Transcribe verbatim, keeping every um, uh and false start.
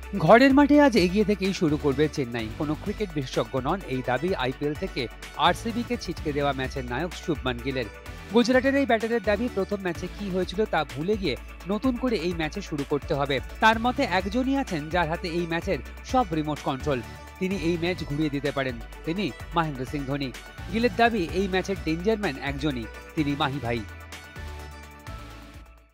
ঘরের মাঠে আজ এগিয়ে থেকেই শুরু করবে চেন্নাই। কোনো ক্রিকেট বিশেষজ্ঞ নন এই দাবি আইপিএল থেকে আরসিবি কে ছিটকে দেওয়া ম্যাচের নায়ক শুভমান গিলের। গুজরাটের এই ব্যাটারের দাবি প্রথম ম্যাচে কি হয়েছিল তা ভুলে গিয়ে নতুন করে এই ম্যাচে শুরু করতে হবে। তার মতে একজনই আছেন যার হাতে এই ম্যাচের সব রিমোট কন্ট্রোল। তিনি এই ম্যাচ ঘুরিয়ে দিতে পারেন, তিনি মহেন্দ্র সিং ধোনি। গিলের দাবি এই ম্যাচের ডেঞ্জারম্যান একজনই, তিনি মাহি ভাই।